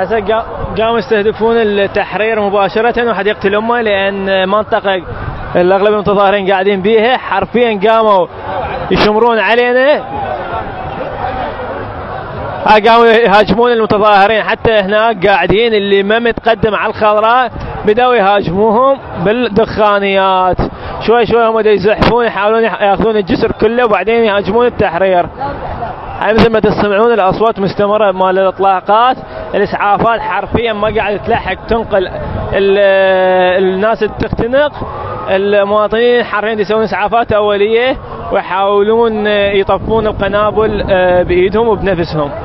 هسه قاموا يستهدفون التحرير مباشرة وحديقة الأمة، لأن منطقة الأغلب المتظاهرين قاعدين بيها حرفيا قاموا يشمرون علينا. قاموا يهاجمون المتظاهرين، حتى هناك قاعدين اللي ما متقدم على الخضراء بدأوا يهاجموهم بالدخانيات. شوي شوي هم يزحفون يحاولون ياخذون الجسر كله وبعدين يهاجمون التحرير. مثل ما تسمعون الاصوات مستمره مال الاطلاقات، الاسعافات حرفيا ما قاعده تلحق تنقل الناس اللي تختنق. المواطنين حرفيا يسوون اسعافات اوليه ويحاولون يطفون القنابل بايدهم وبنفسهم.